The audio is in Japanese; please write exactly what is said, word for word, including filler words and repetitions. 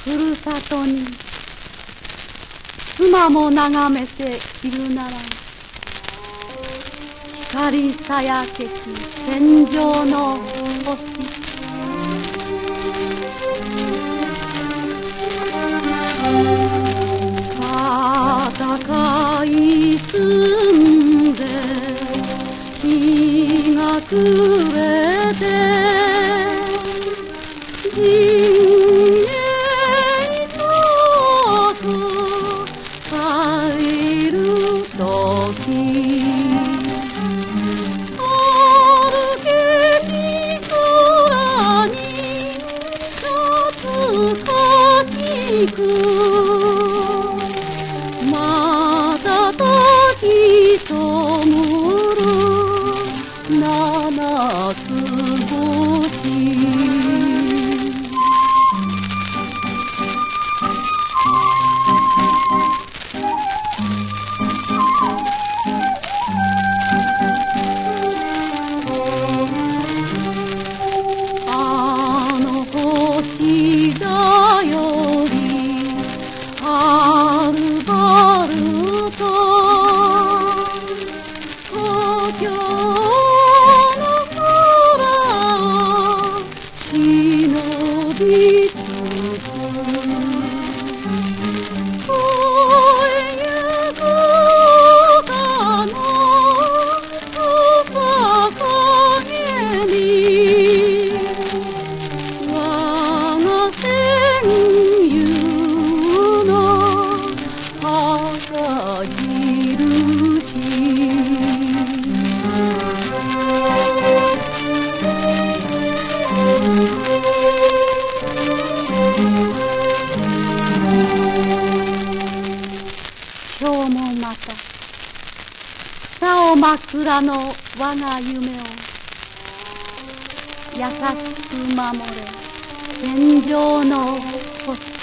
ふるさとに妻も眺めているなら、光さやけき天上の星、戦い進んで日が暮れて人間遠く帰る時、歩けき空に懐かしく瞬きそむる七つ星、あの星だよりはるばると故郷の空を忍びつつ越えゆく丘の草陰に我が戦友の墓印、今日もまた青枕の我が夢を優しく守れ天上の星。